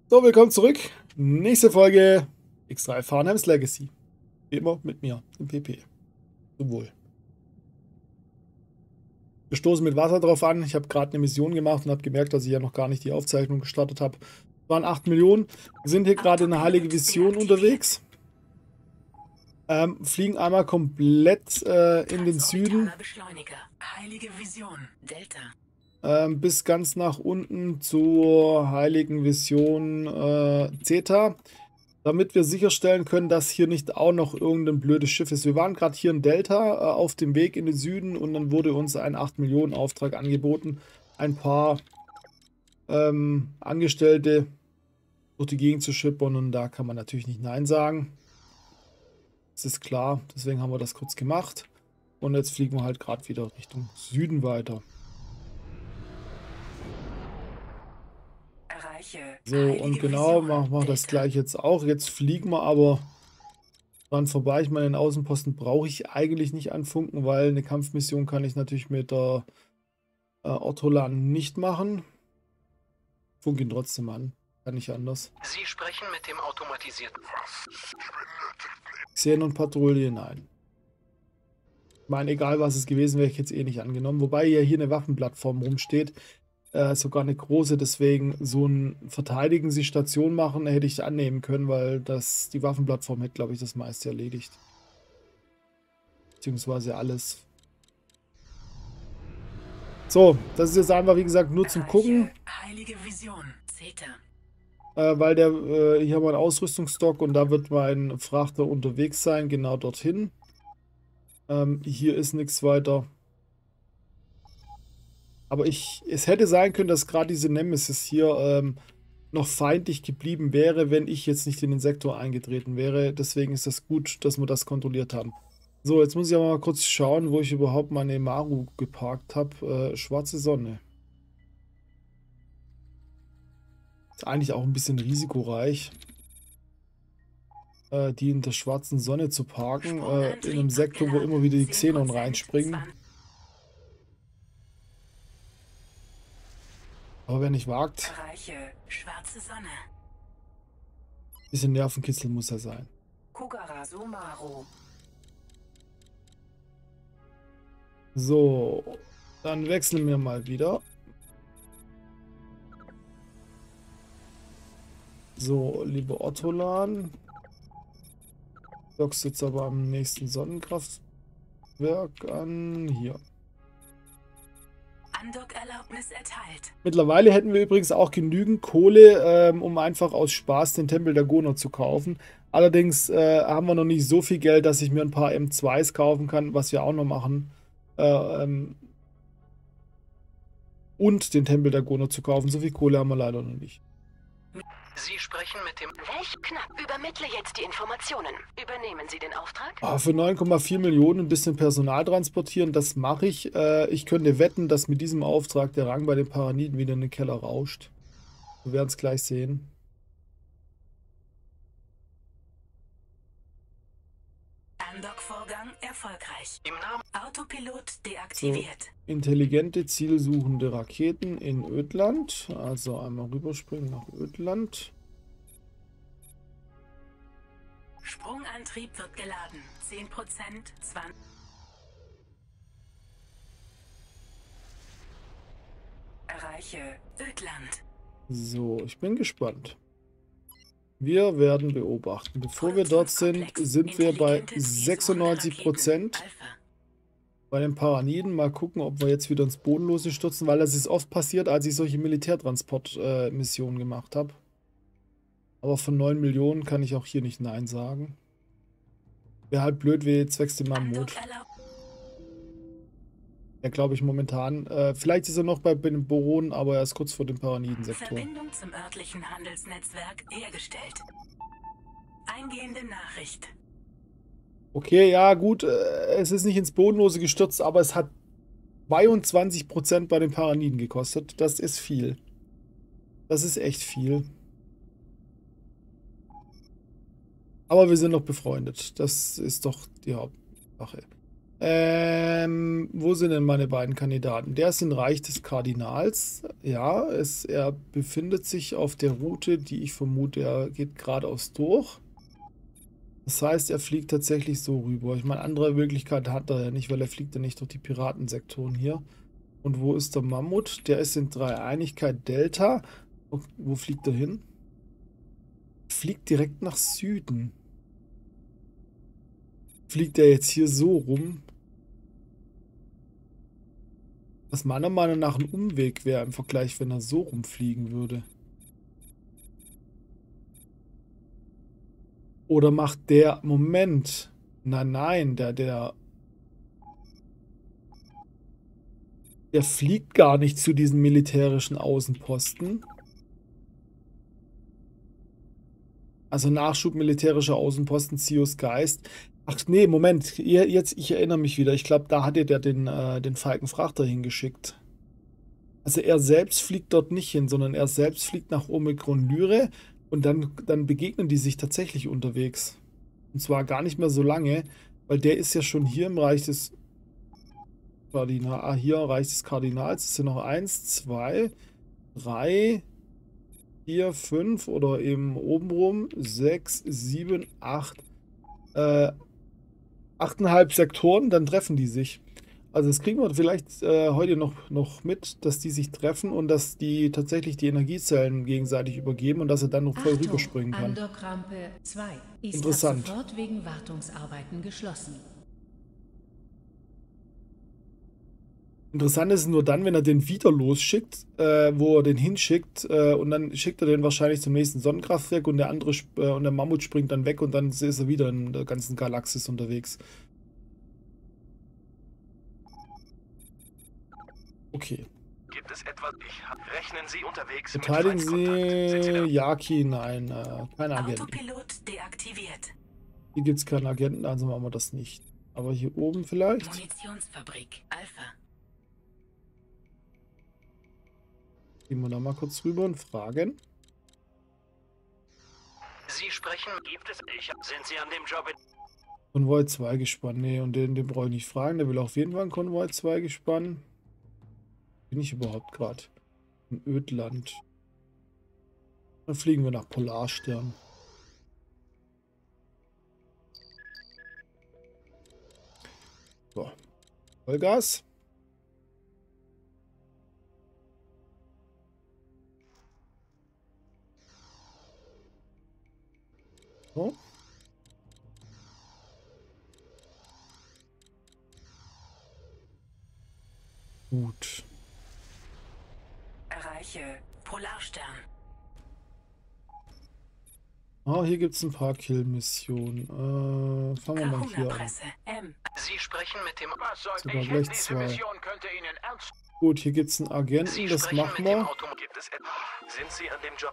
So, willkommen zurück. Nächste Folge X3 Farnheims Legacy. Wie immer mit mir, im PP. Zum Wohl. Wir stoßen mit Wasser drauf an. Ich habe gerade eine Mission gemacht und habe gemerkt, dass ich ja noch gar nicht die Aufzeichnung gestartet habe. Es waren 8 Millionen. Wir sind hier gerade in der Heilige Vision unterwegs. Fliegen einmal komplett in den Süden. Heilige Vision, Delta. Bis ganz nach unten zur Heiligen Vision Zeta, damit wir sicherstellen können, dass hier nicht auch noch irgendein blödes Schiff ist. Wir waren gerade hier in Delta auf dem Weg in den Süden und dann wurde uns ein 8 Millionen Auftrag angeboten, ein paar Angestellte durch die Gegend zu schippern und da kann man natürlich nicht Nein sagen. Das ist klar, deswegen haben wir das kurz gemacht und jetzt fliegen wir halt gerade wieder Richtung Süden weiter. So, und genau, machen wir das gleich jetzt auch. Jetzt fliegen wir aber dran vorbei. Ich meine, den Außenposten brauche ich eigentlich nicht anfunken, weil eine Kampfmission kann ich natürlich mit der Ortolan nicht machen. Funk ihn trotzdem an. Kann nicht anders. Sie sprechen mit dem automatisierten Xenon und Patrouille, nein. Ich meine, egal was es gewesen wäre, ich jetzt eh nicht angenommen. Wobei ja hier eine Waffenplattform rumsteht. Sogar eine große, deswegen so ein Verteidigen sie Station machen, hätte ich annehmen können, weil die Waffenplattform hätte, glaube ich, das meiste erledigt. Beziehungsweise alles. So, das ist jetzt einfach, wie gesagt, nur zum Gucken. Heilige Vision, Zeta. Weil hier haben wir einen Ausrüstungsstock und da wird mein Frachter unterwegs sein, genau dorthin. Hier ist nichts weiter. Aber es hätte sein können, dass gerade diese Nemesis hier noch feindlich geblieben wäre, wenn ich jetzt nicht in den Sektor eingetreten wäre. Deswegen ist das gut, dass wir das kontrolliert haben. So, jetzt muss ich aber mal kurz schauen, wo ich überhaupt meine Maru geparkt habe. Schwarze Sonne. Ist eigentlich auch ein bisschen risikoreich, die in der schwarzen Sonne zu parken. In einem Sektor, wo immer wieder die Xenon reinspringen. Aber wer nicht wagt, Schwarze Sonne. bisschen Nervenkitzel muss er sein. So, dann wechseln wir mal wieder. So, liebe Ortolan. Dockst jetzt aber am nächsten Sonnenkraftwerk an. Hier. Andockerlaubnis erteilt. Mittlerweile hätten wir übrigens auch genügend Kohle, um einfach aus Spaß den Tempel der Gonor zu kaufen. Allerdings haben wir noch nicht so viel Geld, dass ich mir ein paar M2s kaufen kann, was wir auch noch machen. Und den Tempel der Gonor zu kaufen. So viel Kohle haben wir leider noch nicht. Sie sprechen mit dem... Welch knapp. Übermittle jetzt die Informationen. Übernehmen Sie den Auftrag? Für 9,4 Millionen ein bisschen Personal transportieren, das mache ich. Ich könnte wetten, dass mit diesem Auftrag der Rang bei den Paraniden wieder in den Keller rauscht. Wir werden es gleich sehen. Andock-Vorgang erfolgreich. Im Namen Autopilot deaktiviert. So, intelligente, zielsuchende Raketen in Ödland. Also einmal rüberspringen nach Ödland. Sprungantrieb wird geladen. 10%, 20. Erreiche Ödland. So, ich bin gespannt. Wir werden beobachten. Bevor wir dort sind, sind wir bei 96%. Bei den Paraniden. Mal gucken, ob wir jetzt wieder ins Bodenlose stürzen, weil das ist oft passiert, als ich solche Militärtransport-Missionen gemacht habe. Aber von 9 Millionen kann ich auch hier nicht Nein sagen. Wäre halt blöd wie zwecks dem Mammut. Ja, glaube ich momentan. Vielleicht ist er noch bei den Boronen, aber er ist kurz vor dem Paranidensektor. Verbindung zum örtlichen Handelsnetzwerk hergestellt. Eingehende Nachricht. Okay, ja gut, es ist nicht ins Bodenlose gestürzt, aber es hat 22% bei den Paraniden gekostet. Das ist viel. Das ist echt viel. Aber wir sind noch befreundet. Das ist doch die Hauptsache. Wo sind denn meine beiden Kandidaten? Der ist im Reich des Kardinals. Ja, er befindet sich auf der Route, die ich vermute, er geht geradeaus durch. Das heißt, er fliegt tatsächlich so rüber. Ich meine, andere Möglichkeit hat er ja nicht, weil er fliegt ja nicht durch die Piratensektoren hier. Und wo ist der Mammut? Der ist in Dreieinigkeit Delta. Wo fliegt er hin? Fliegt direkt nach Süden. Fliegt er jetzt hier so rum? Was meiner Meinung nach ein Umweg wäre im Vergleich, wenn er so rumfliegen würde. Oder macht der... Moment. Nein, der fliegt gar nicht zu diesen militärischen Außenposten. Also Nachschub militärischer Außenposten, Zios Geist. Ach nee, Moment, jetzt, ich erinnere mich wieder. Ich glaube, da hat der den Falken Frachter hingeschickt. Also er selbst fliegt dort nicht hin, sondern er selbst fliegt nach Omikron Lyre und dann begegnen die sich tatsächlich unterwegs. Und zwar gar nicht mehr so lange, weil der ist ja schon hier im Reich des Kardinals. Hier Reich des Kardinals. Es sind noch 1, 2, 3, 4, 5 oder eben obenrum 6, 7, 8, 8,5 Sektoren, dann treffen die sich. Also das kriegen wir vielleicht heute noch mit, dass die sich treffen und dass die tatsächlich die Energiezellen gegenseitig übergeben und dass er dann noch voll rüberspringen kann. Andokrampe 2 ist Interessant. sofort wegen Wartungsarbeiten geschlossen. Interessant ist es nur dann, wenn er den wieder losschickt, wo er den hinschickt und dann schickt er den wahrscheinlich zum nächsten Sonnenkraftwerk und der andere und der Mammut springt dann weg und dann ist er wieder in der ganzen Galaxis unterwegs. Okay. Gibt es etwas? Rechnen Sie unterwegs Verteidigen mit Feindkontakt? Sind Sie da? Sie Yaki? Nein, keine Agenten. Autopilot deaktiviert. Hier gibt es keinen Agenten, also machen wir das nicht. Aber hier oben vielleicht? Munitionsfabrik Alpha. Gehen wir da mal kurz rüber und fragen. Sie sprechen. Gibt es? Sind Sie an dem Job in... Konvoi 2 gespannt. Nee, und den brauche ich nicht fragen. Der will auf jeden Fall ein Konvoi 2 gespannt. Bin ich überhaupt gerade im Ödland? Dann fliegen wir nach Polarstern. So. Vollgas. So. Gut. Erreiche Polarstern. Ah, hier gibt es ein paar Kill-Missionen. Fangen wir mal hier an. Kahuna-Presse M. Sie sprechen mit dem... Was soll Sogar ich? gleich Diese 2. Mission könnte Ihnen ernst... Gut, hier gibt es einen Agenten, Sie das sprechen machen mit dem wir. Auto. Gibt es etwas? Sind Sie an dem Job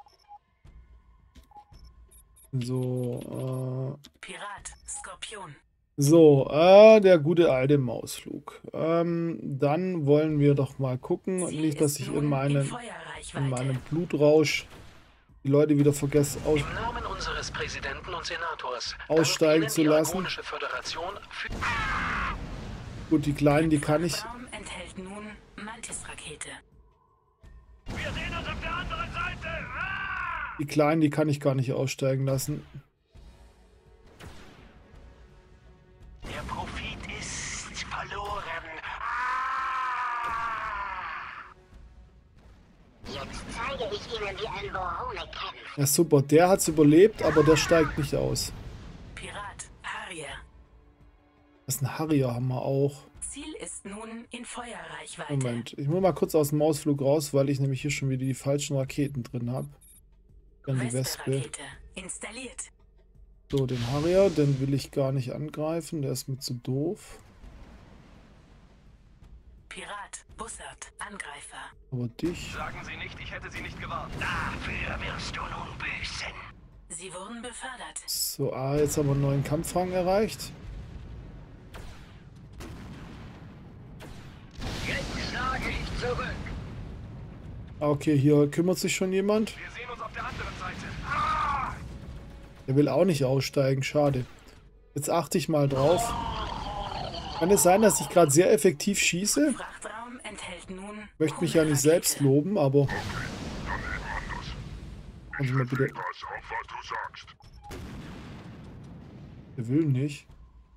in... So, Pirat Skorpion. so, der gute alte Mausflug. Dann wollen wir doch mal gucken, Ziel nicht, dass ist ich nun in meinem Feuerreichweite. Blutrausch die Leute wieder vergesse Im Namen unseres Präsidenten und Senators aussteigen dankt zu Ihnen die lassen. Argonische Föderation für... Gut, die Kleinen, die kann ich. Braun enthält nun Mantis-Rakete. Wir sehen uns auf der anderen Seite! Ah! Die Kleinen, die kann ich gar nicht aussteigen lassen. Der Profit ist verloren. Jetzt zeige ich Ihnen, wie ein Borone kämpft. Ja, super, der hat's überlebt, aber der steigt nicht aus. Pirat Harrier. Das ist ein Harrier, haben wir auch. Ziel ist nun in Feuerreichweite. Moment, ich muss mal kurz aus dem Mausflug raus, weil ich nämlich hier schon wieder die falschen Raketen drin habe. Dann die Wespe. Wespe-Rakete installiert. So, den Harrier, den will ich gar nicht angreifen, der ist mir zu doof. Pirat Bussard Angreifer. Aber dich. Sagen Sie nicht, ich hätte Sie nicht gewarnt. Dafür wirst du nun büßen. Sie wurden befördert. So, jetzt haben wir einen neuen Kampfrang erreicht. Jetzt schlage ich zurück. Okay, hier kümmert sich schon jemand. Wir sehen uns auf der anderen Seite. Ah! Der will auch nicht aussteigen, schade. Jetzt achte ich mal drauf. Kann es sein, dass ich gerade sehr effektiv schieße? Frachtraum enthält nun Ich möchte mich ja nicht selbst loben, aber... Kannst du mal bitte... Pass auf, was du sagst. Der will nicht.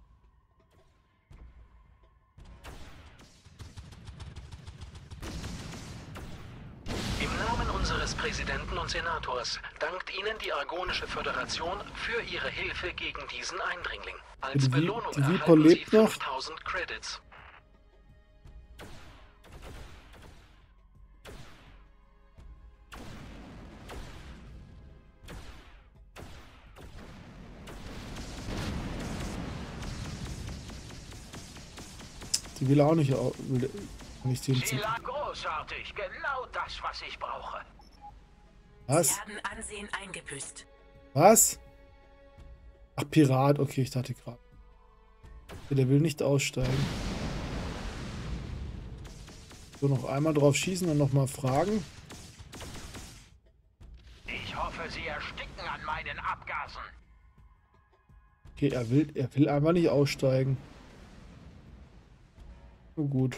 Im Namen unseres Präsidenten und Senators dankt Ihnen die Argonische Föderation für Ihre Hilfe gegen diesen Eindringling. Als Die Belohnung Viper erhalten Sie lebt noch. 5000 Credits. Die will auch nicht... Will nicht Sie hinziehen. lag großartig. Genau das, was ich brauche. Was? Sie haben Ansehen eingebüßt. Was? Ach, Pirat. Okay, ich dachte gerade. Der will nicht aussteigen. So, noch einmal drauf schießen und nochmal fragen. Ich hoffe, Sie ersticken an meinen Abgasen. Okay, er will einfach nicht aussteigen. Oh, gut.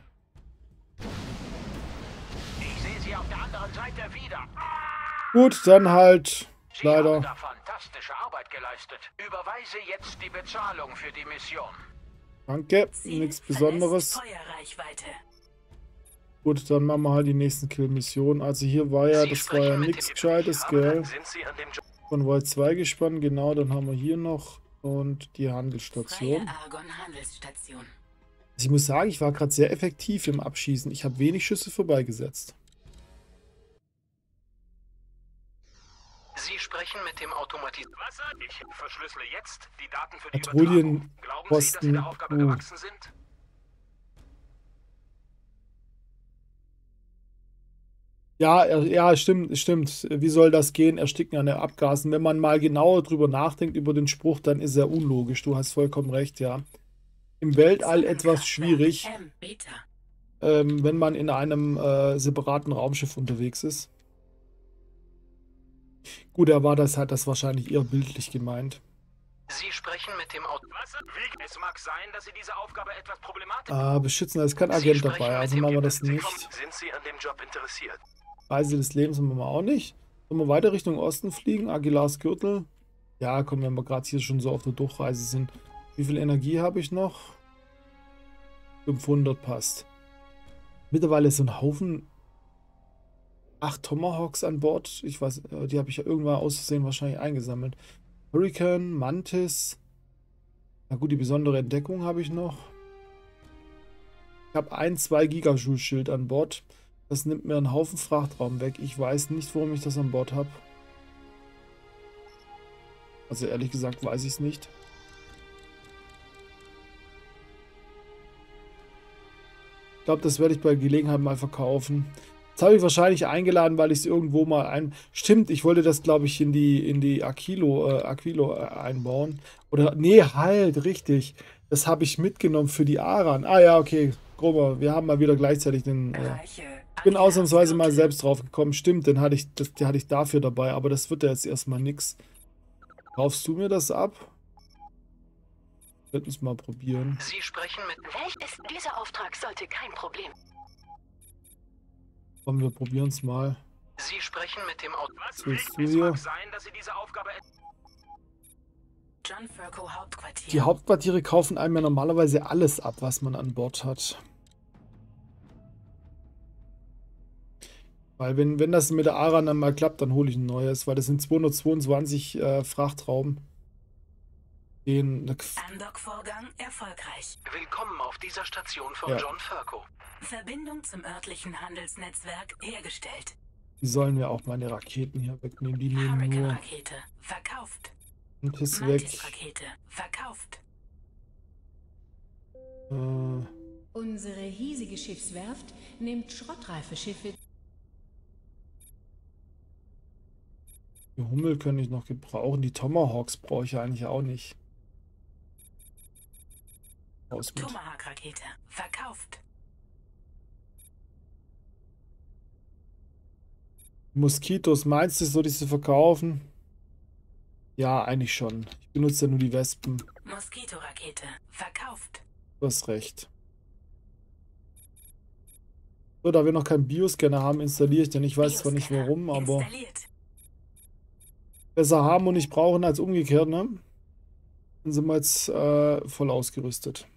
Ich sehe Sie auf der anderen Seite wieder. Gut, dann halt Sie haben leider. da fantastische Arbeit geleistet. Überweise jetzt die Bezahlung für die Mission. Danke, Ziel nichts verlässt Besonderes. Feuerreichweite. Gut, dann machen wir halt die nächsten Kill-Missionen. Also hier war ja, Sie das war ja sprechen mit nichts dem- Gescheites, gell? Sind Sie an dem Job? Konvoi 2 gespannt, genau, dann haben wir hier noch und die Freie Handelsstation. Argon-Handelsstation. Also ich muss sagen, ich war gerade sehr effektiv im Abschießen. Ich habe wenig Schüsse vorbeigesetzt. Sie sprechen mit dem Automatisierten. Was? Ich verschlüssele jetzt die Daten für die Patrouillen Übertragung. Glauben Sie, dass Sie der Aufgabe kosten- gewachsen sind? Ja, ja, stimmt, stimmt. Wie soll das gehen? Ersticken an den Abgasen. Wenn man mal genauer drüber nachdenkt über den Spruch, dann ist er unlogisch. Du hast vollkommen recht, ja. Im Weltall etwas schwierig, Beta. wenn man in einem separaten Raumschiff unterwegs ist. Gut, hat das wahrscheinlich eher bildlich gemeint. Sie sprechen mit dem Auto. Was? Wie? Es mag sein, dass Sie diese Aufgabe etwas problematisch Beschützen, da ist kein Sie Agent sprechen dabei, mit also dem machen wir das Sie nicht. Sind Sie an dem Job interessiert? Reise des Lebens machen wir auch nicht. Sollen wir weiter Richtung Osten fliegen? Aguilars Gürtel. Ja, komm, wenn wir gerade hier schon so auf der Durchreise sind. Wie viel Energie habe ich noch? 500 passt. Mittlerweile ist so ein Haufen 8 Tomahawks an Bord. Ich weiß, die habe ich ja irgendwann aus Versehen wahrscheinlich eingesammelt. Hurricane, Mantis. Na gut, die besondere Entdeckung habe ich noch. Ich habe ein 2 Gigajoule-Schild an Bord. Das nimmt mir einen Haufen Frachtraum weg. Ich weiß nicht, warum ich das an Bord habe. Also ehrlich gesagt weiß ich es nicht. Ich glaube, das werde ich bei Gelegenheit mal verkaufen. Das habe ich wahrscheinlich eingeladen, weil ich es irgendwo mal ein... Stimmt, ich wollte das, glaube ich, in die Aquilo einbauen. Oder, nee, halt, richtig. Das habe ich mitgenommen für die Aran. Ah ja, okay. Grober, wir haben mal wieder gleichzeitig den... Ich bin ausnahmsweise mal selbst drauf gekommen. Stimmt, den hatte ich dafür dabei. Aber das wird ja jetzt erstmal nix. Kaufst du mir das ab? Wir könnten es mal probieren. Sie sprechen mit. Welches? Dieser Auftrag sollte kein Problem. Komm, wir probieren es mal. Sie sprechen mit dem Auto. Was? willst Wie? du Es hier? mag sein, dass Sie diese Aufgabe John Furco Hauptquartier. Die Hauptquartiere kaufen einem ja normalerweise alles ab, was man an Bord hat. Weil wenn das mit der Aran dann mal klappt, dann hole ich ein neues, weil das sind 222 Frachtraum. Andock-Vorgang erfolgreich. Willkommen auf dieser Station von Ja. John Furco. Verbindung zum örtlichen Handelsnetzwerk hergestellt. Die sollen ja auch meine Raketen hier wegnehmen. Die nehmen nur Hurricane-Rakete verkauft. Mantis weg. Mantis-Rakete verkauft. Unsere hiesige Schiffswerft nimmt schrottreife Schiffe. Die Hummel kann ich noch gebrauchen. Die Tomahawks brauche ich eigentlich auch nicht. Raus mit. Tomahawk-Rakete verkauft. Moskitos, meinst du, soll ich sie verkaufen? Ja, eigentlich schon. Ich benutze ja nur die Wespen. Moskito-Rakete verkauft. Du hast recht. So, da wir noch keinen Bioscanner haben, installiere ich den. Ich weiß zwar nicht warum, aber besser haben und nicht brauchen als umgekehrt, ne? Dann sind wir jetzt voll ausgerüstet.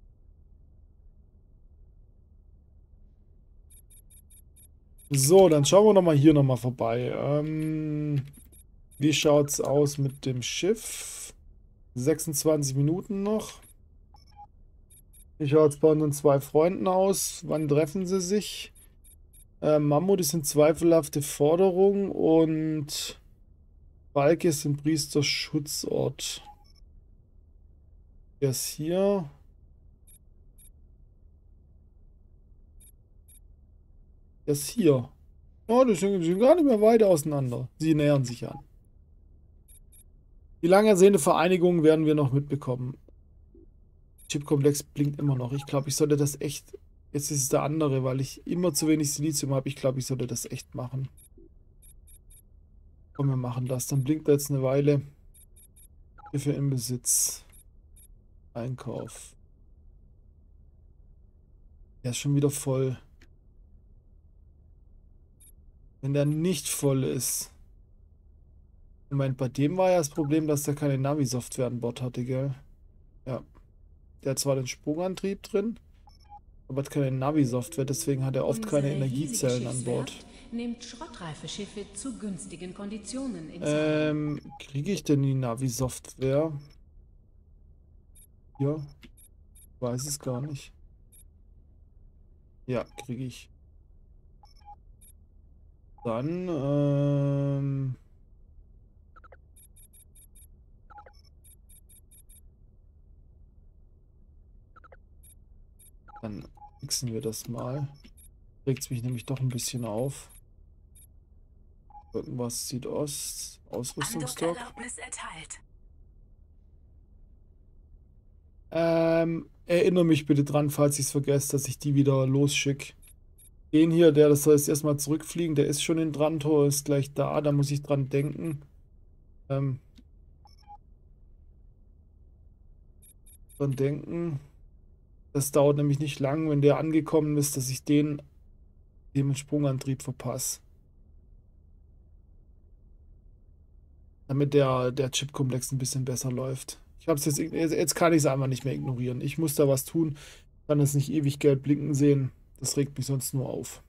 So, dann schauen wir nochmal hier nochmal vorbei. Wie schaut es aus mit dem Schiff? 26 Minuten noch. Wie schaut es bei unseren 2 Freunden aus? Wann treffen sie sich? Mammut ist eine zweifelhafte Forderung und Balke ist ein Priesterschutzort. Der ist hier. Der ist hier. Oh, die sind gar nicht mehr weit auseinander. Sie nähern sich an. Die lang ersehnte Vereinigung werden wir noch mitbekommen. Chipkomplex blinkt immer noch. Ich glaube, ich sollte das echt... Jetzt ist es der andere, weil ich immer zu wenig Silizium habe. Ich glaube, ich sollte das echt machen. Komm, wir machen das. Dann blinkt er jetzt eine Weile. Schiffe im Besitz. Einkauf. Der ist schon wieder voll. Wenn der nicht voll ist. Moment, bei dem war ja das Problem, dass der keine Navi-Software an Bord hatte, gell? Ja. Der hat zwar den Sprungantrieb drin, aber hat keine Navi-Software, deswegen hat er oft keine Energiezellen an Bord. Nimmt schrottreife Schiffe zu günstigen Konditionen in kriege ich denn die Navi-Software? Ja. Weiß es gar nicht. Ja, kriege ich. Dann, dann fixen wir das mal. Regt es mich nämlich doch ein bisschen auf. Irgendwas Südost. Ausrüstungsstock. Erinnere mich bitte dran, falls ich es vergesse, dass ich die wieder losschicke. Den hier, der das soll jetzt erstmal zurückfliegen, der ist schon in Drantor, ist gleich da muss ich dran denken. Das dauert nämlich nicht lang, wenn der angekommen ist, dass ich den mit Sprungantrieb verpasse. Damit der Chipkomplex ein bisschen besser läuft. Ich habe es jetzt kann ich es einfach nicht mehr ignorieren. Ich muss da was tun. Ich kann es nicht ewig gelb blinken sehen. Das regt mich sonst nur auf.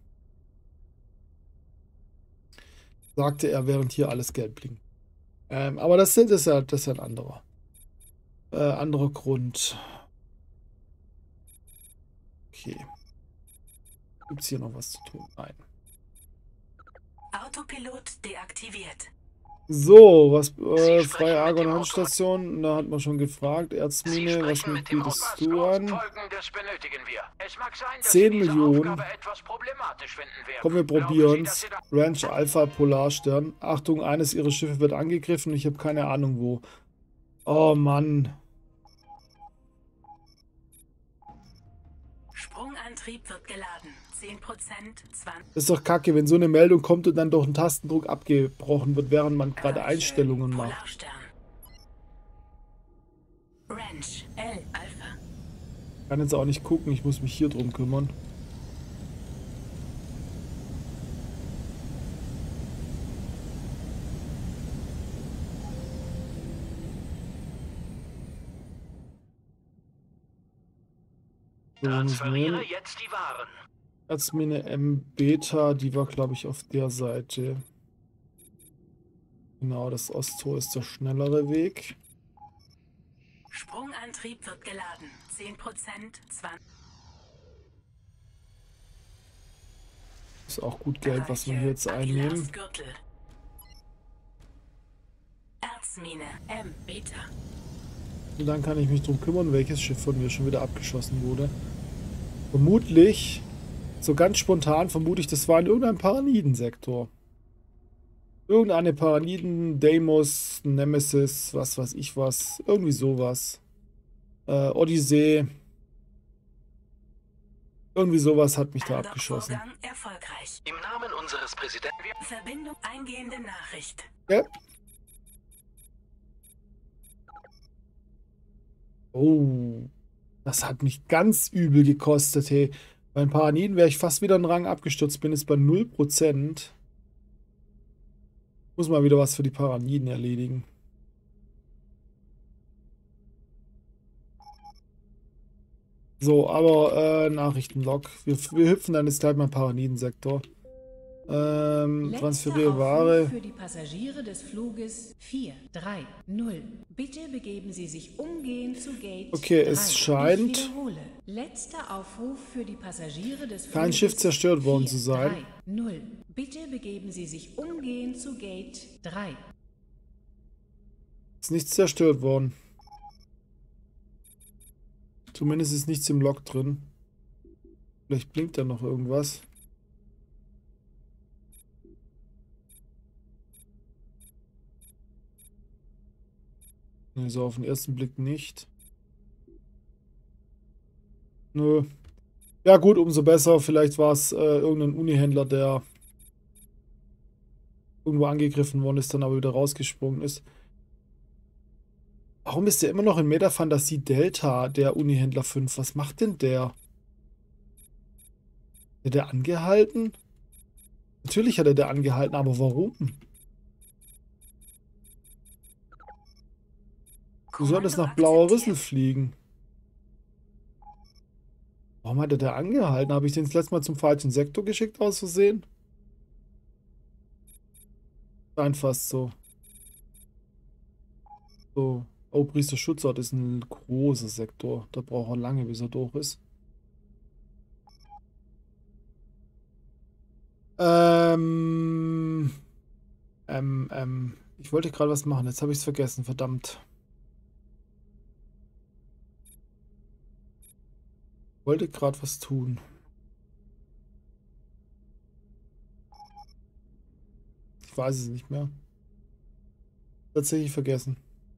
Sagte er, während hier alles gelb blinkt. Aber das ist ja ein anderer Grund. Okay. Gibt es hier noch was zu tun? Nein. Autopilot deaktiviert. So, was freie Argon-Handstation, da hat man schon gefragt. Erzmine, was bietest du an? 10 Millionen. Komm, wir probieren es. Ranch Alpha Polarstern. Achtung, eines ihrer Schiffe wird angegriffen. Ich habe keine Ahnung wo. Oh Mann. Sprungantrieb wird geladen. 10%, 20. Das ist doch kacke, wenn so eine Meldung kommt und dann durch einen Tastendruck abgebrochen wird, während man gerade Einstellungen macht. Ranch L Alpha. Ich kann jetzt auch nicht gucken, ich muss mich hier drum kümmern. Transferiere jetzt die Waren. Erzmine M Beta, die war glaube ich auf der Seite. Genau, das Osttor ist der schnellere Weg. Sprungantrieb wird geladen. 10%, 20. Ist auch gut Geld, was wir hier jetzt einnehmen. Erzmine M Beta. Und dann kann ich mich drum kümmern, welches Schiff von mir schon wieder abgeschossen wurde. Vermutlich, so ganz spontan vermute ich, das war in irgendeinem Paranidensektor. Irgendeine Paraniden, Deimos, Nemesis, was weiß ich was. Irgendwie sowas. Odyssee. Irgendwie sowas hat mich da abgeschossen. Erfolgreich. Im Namen unseres Präsidenten. Verbindung eingehende Nachricht. Ja. Oh. Das hat mich ganz übel gekostet, hey. Bei den Paraniden wäre ich fast wieder einen Rang abgestürzt, bin jetzt bei 0%. Muss mal wieder was für die Paraniden erledigen. So, aber Nachrichtenlog. Wir hüpfen dann jetzt gleich mal im Paranidensektor. Transferiere Ware. Für die Passagiere des Fluges 430. Bitte begeben Sie sich umgehend zu Gate Okay, 3. es scheint Ich wiederhole. Letzter Aufruf für die Passagiere des Fluges. kein Schiff zerstört worden zu sein. 430. Bitte begeben Sie sich umgehend zu Gate 3. Ist nichts zerstört worden. Zumindest ist nichts im Log drin. Vielleicht blinkt da noch irgendwas. Ne, so auf den ersten Blick nicht. Nö. Ja gut, umso besser. Vielleicht war es irgendein Unihändler, der irgendwo angegriffen worden ist, dann aber wieder rausgesprungen ist. Warum ist der immer noch in Metafantasie Delta, der Unihändler 5? Was macht denn der? Hat der angehalten? Natürlich hat er der angehalten, aber warum? Du solltest nach Blauer Rüssel fliegen. Warum hat er der angehalten? Habe ich den das letzte Mal zum falschen Sektor geschickt aus Versehen? Scheint fast so. So. Oh, Priester Schutzort ist ein großer Sektor. Da braucht er lange, bis er durch ist. Ich wollte gerade was machen. Jetzt habe ich es vergessen. Verdammt. Ich wollte gerade was tun. Ich weiß es nicht mehr. Tatsächlich vergessen.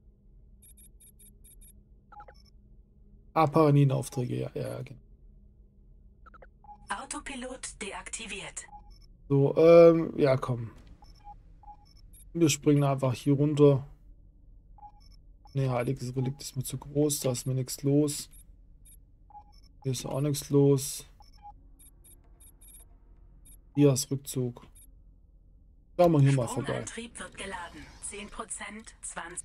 Ah, Paraniden-Aufträge, ja, genau. Autopilot deaktiviert. So, ja, komm. Wir springen einfach hier runter. Ne, heiliges Relikt ist mir zu groß, da ist mir nichts los. Hier ist auch nichts los. Hier ist Rückzug. Schauen wir hier mal vorbei. Antrieb wird geladen. 10%, 20.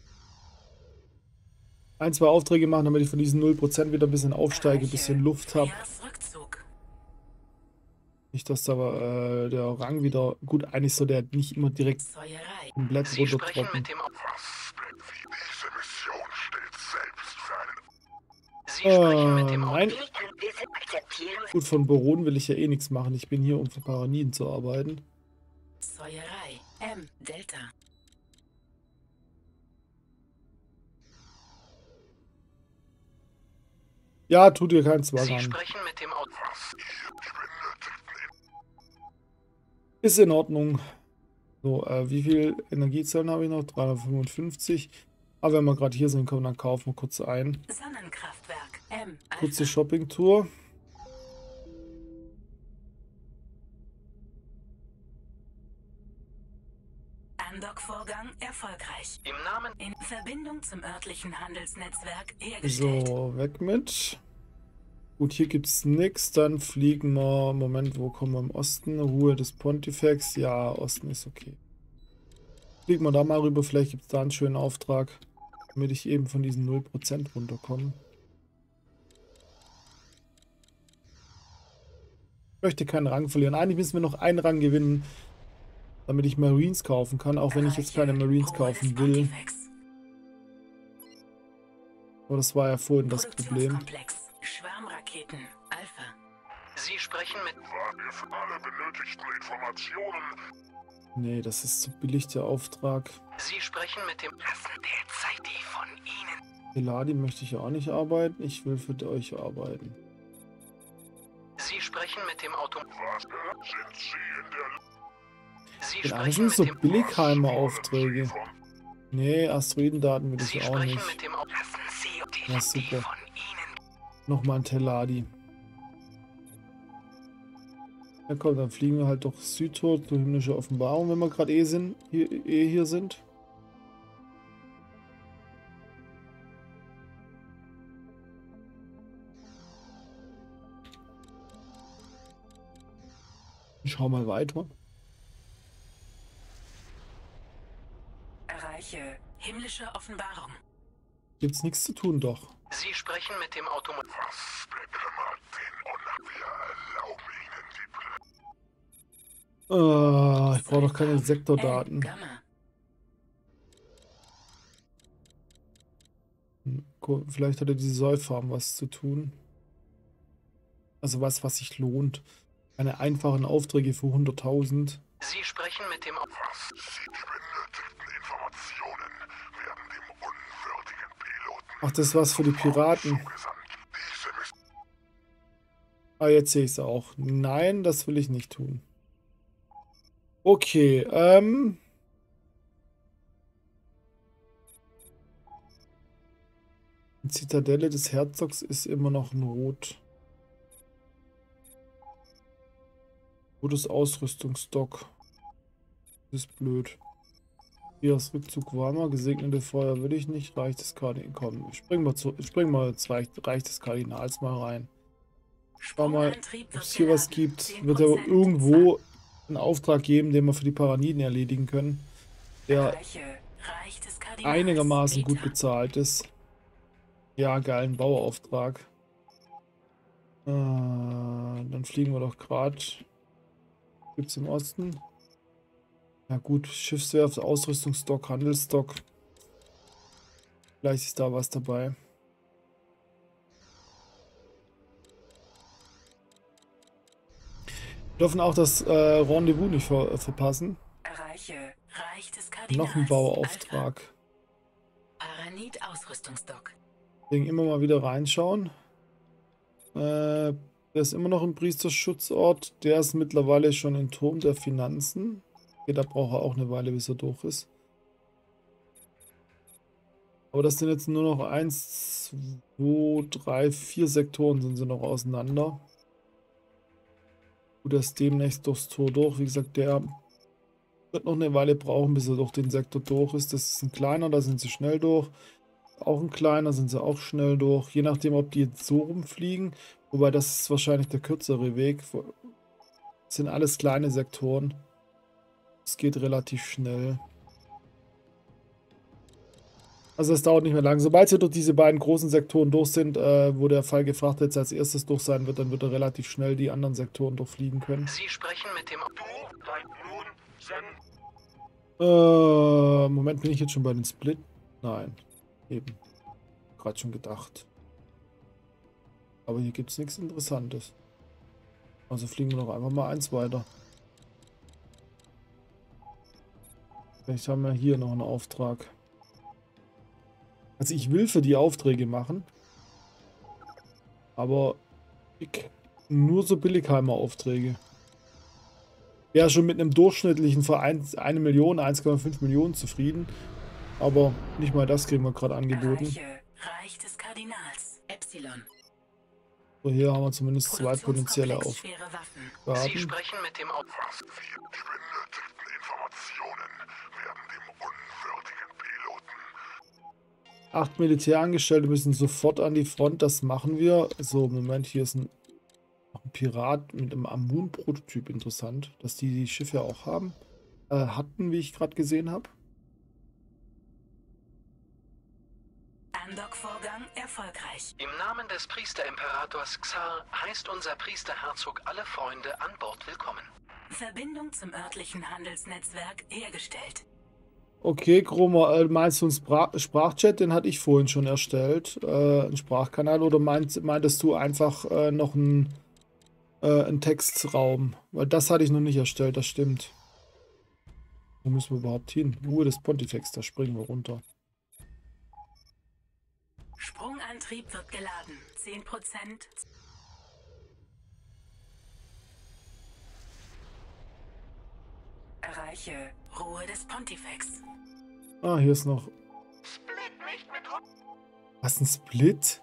Ein, zwei Aufträge machen, damit ich von diesen 0% wieder ein bisschen aufsteige, ein bisschen Luft habe. Nicht, dass da der Rang wieder... Gut, eigentlich soll der nicht immer direkt komplett runtertrocken. Nein. Gut, von Baron will ich ja eh nichts machen. Ich bin hier, um für Paraniden zu arbeiten. Säuerei. M. Delta. Ja, tut dir keinen Zwang Sie an. sprechen mit dem Auto. Ist in Ordnung. So, wie viel Energiezellen habe ich noch? 355. Aber wenn wir gerade hier sind, können wir dann kaufen wir kurz ein. Sonnenkraftwerk. M. Kurze Shopping-Tour. Andock-Vorgang erfolgreich. Im Namen In Verbindung zum örtlichen Handelsnetzwerk hergestellt. So, weg mit. Gut, hier gibt es nichts. Dann fliegen wir. Moment, wo kommen wir im Osten? Ruhe des Pontifex. Ja, Osten ist okay. Fliegen wir da mal rüber. Vielleicht gibt es da einen schönen Auftrag, damit ich eben von diesen 0% runterkomme. Ich möchte keinen Rang verlieren. Eigentlich müssen wir noch einen Rang gewinnen, damit ich Marines kaufen kann, auch wenn ich jetzt keine Marines kaufen will. Aber das war ja vorhin das Problem. Schwarmraketen. Alpha. Sie sprechen mit... Frage für alle benötigten Informationen. Nee, das ist zu billig, der Auftrag. Sie sprechen mit dem... Lassen derzeit die von Ihnen. Eladi möchte ich ja auch nicht arbeiten. Ich will für euch arbeiten. Sie sprechen mit dem Auto... Was sind Sie in der... Sie Ja, das sprechen sind mit so dem... Billigheimer Aufträge. Nee, Asteroidendaten will Sie ich auch sprechen nicht. mit dem Auto... Lassen Sie die Ja, super. von Ihnen. Nochmal ein Teladi. Ja komm, dann fliegen wir halt doch Südtor zur himmlische Offenbarung, wenn wir gerade hier sind. Ich schau mal weiter. Erreiche himmlische Offenbarung. Gibt's nichts zu tun, doch. Sie sprechen mit dem Automat. Was bekümmert den Unna? Wir erlauben Ihnen die Ich brauche doch keine Sektordaten. Gamma. Vielleicht hat ja diese Säufarm was zu tun. Also was sich lohnt. Keine einfachen Aufträge für 100.000. Sie sprechen mit dem Was? Sie benötigten Informationen werden dem unwürdigen Piloten Ach, das ist was für die Piraten. zugesandt. Diese müssen Ah, jetzt sehe ich es auch. Nein, das will ich nicht tun. Okay, die Zitadelle des Herzogs ist immer noch in Rot. Rotes Ausrüstungsstock. Das ist blöd. Hier das Rückzug warmer. Gesegnete Feuer will ich nicht. Reicht des Kardinals. Komm, spring mal jetzt Reich des Kardinals mal rein. Schau mal, ob es hier was gibt. Wird ja irgendwo einen Auftrag geben, den wir für die Paraniden erledigen können. Der Erreiche Reich des Kardinals. einigermaßen gut Beta. bezahlt ist. Ja, geilen Bauauftrag. Dann fliegen wir doch gerade. Gibt es im Osten? Ja gut, Schiffswerft, Ausrüstungsstock, Handelsstock. Vielleicht ist da was dabei. Wir dürfen auch das Rendezvous nicht verpassen. Erreiche Reich des Kardinals. Noch ein Bauauftrag. Paranid Ausrüstungsstock. Deswegen immer mal wieder reinschauen. Der ist immer noch im Priesterschutzort. Der ist mittlerweile schon im Turm der Finanzen. Okay, da braucht er auch eine Weile, bis er durch ist. Aber das sind jetzt nur noch 1, 2, 3, 4 Sektoren sind sie noch auseinander. Gut, er ist demnächst durchs Tor durch. Wie gesagt, der wird noch eine Weile brauchen, bis er durch den Sektor durch ist. Das ist ein kleiner, da sind sie schnell durch. Auch ein kleiner, sind sie auch schnell durch. Je nachdem, ob die jetzt so rumfliegen. Wobei, das ist wahrscheinlich der kürzere Weg. Das sind alles kleine Sektoren. Es geht relativ schnell. Also es dauert nicht mehr lang. Sobald sie durch diese beiden großen Sektoren durch sind, wo der Fall gefragt jetzt als erstes durch sein wird, dann wird er relativ schnell die anderen Sektoren durchfliegen können. Sie sprechen mit dem du dein nun Moment, bin ich jetzt schon bei den Split? Nein. Eben. Gerade schon gedacht. Aber hier gibt es nichts Interessantes. Also fliegen wir noch einfach mal eins weiter. Vielleicht haben wir hier noch einen Auftrag. Also ich will für die Aufträge machen. Aber nur so Billigheimer Aufträge. Wäre schon mit einem durchschnittlichen für 1 Million, 1,5 Millionen zufrieden. Aber nicht mal das kriegen wir gerade angeboten. Erreiche Reich des Kardinals. Epsilon. So, hier haben wir zumindest 2 potenzielle Produktionskomplex schwere Waffen. Sie Aufgaben. sprechen mit dem Was? Wir benötigten Informationen werden dem unwürdigen Piloten 8 Militärangestellte müssen sofort an die Front, das machen wir. So, Moment, hier ist noch ein Pirat mit einem Amun-Prototyp, interessant, dass die Schiffe auch haben. Hatten, wie ich gerade gesehen habe. Andock-Vorgang erfolgreich. Im Namen des Priesterimperators Xar heißt unser Priesterherzog alle Freunde an Bord willkommen. Verbindung zum örtlichen Handelsnetzwerk hergestellt. Okay, Chroma, meinst du einen Sprachchat? Den hatte ich vorhin schon erstellt. Ein Sprachkanal, oder meintest du einfach noch einen Textraum? Weil das hatte ich noch nicht erstellt, das stimmt. Wo müssen wir überhaupt hin? Ruhe des Pontifex, da springen wir runter. Sprungantrieb wird geladen. 10%. Erreiche Ruhe des Pontifex. Ah, hier ist noch... Split nicht mit Was, ein Split?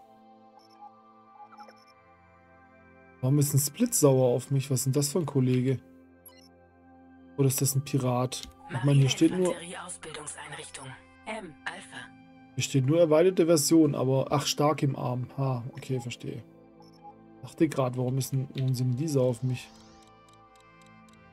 Warum ist ein Split sauer auf mich? Was ist denn das für ein Kollege? Oder ist das ein Pirat? Ich meine, hier steht nur... Ausbildungseinrichtung. M Alpha. Hier steht nur erweiterte Version, aber... Ach, stark im Arm. Ha, okay, verstehe. Dachte gerade, warum sind die sauer auf mich?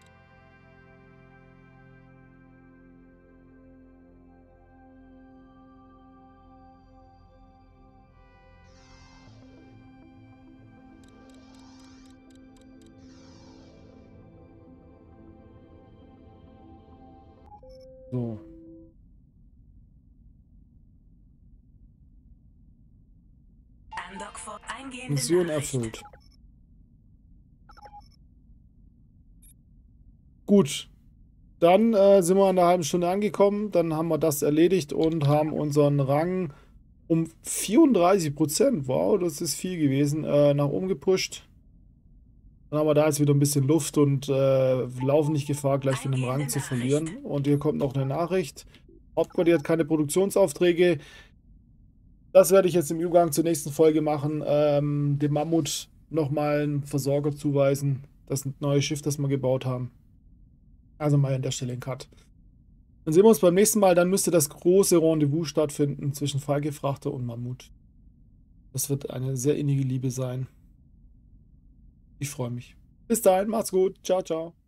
So. Andock vor eingehende Mission Nachricht. erfüllt. Gut. Dann sind wir in einer halben Stunde angekommen. Dann haben wir das erledigt und haben unseren Rang um 34%. Wow, das ist viel gewesen. Nach oben gepusht. Dann haben wir da jetzt wieder ein bisschen Luft und laufen nicht Gefahr, gleich wieder einen Rang zu verlieren. Und hier kommt noch eine Nachricht. Hauptquartier hat keine Produktionsaufträge. Das werde ich jetzt im Übergang zur nächsten Folge machen. Dem Mammut nochmal einen Versorger zuweisen. Das neue Schiff, das wir gebaut haben. Also mal an der Stelle einen Cut. Dann sehen wir uns beim nächsten Mal. Dann müsste das große Rendezvous stattfinden zwischen Falke-Frachter und Mammut. Das wird eine sehr innige Liebe sein. Ich freue mich. Bis dahin, macht's gut. Ciao, ciao.